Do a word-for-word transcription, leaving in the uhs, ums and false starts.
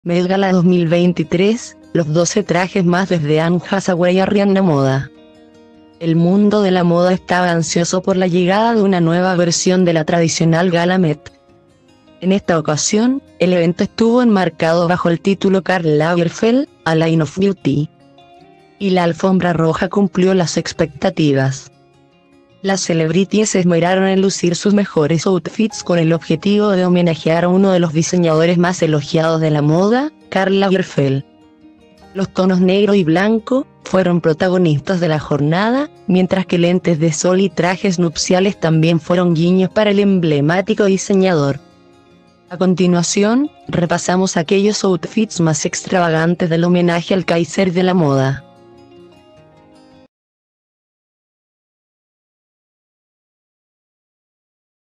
Met Gala dos mil veintitrés, los doce trajes más desde Anne Hathaway a Rihanna Moda. El mundo de la moda estaba ansioso por la llegada de una nueva versión de la tradicional Gala Met. En esta ocasión, el evento estuvo enmarcado bajo el título Karl Lagerfeld, A Line of Beauty. Y la alfombra roja cumplió las expectativas. Las celebrities se esmeraron en lucir sus mejores outfits con el objetivo de homenajear a uno de los diseñadores más elogiados de la moda, Karl Lagerfeld. Los tonos negro y blanco fueron protagonistas de la jornada, mientras que lentes de sol y trajes nupciales también fueron guiños para el emblemático diseñador. A continuación, repasamos aquellos outfits más extravagantes del homenaje al Kaiser de la moda.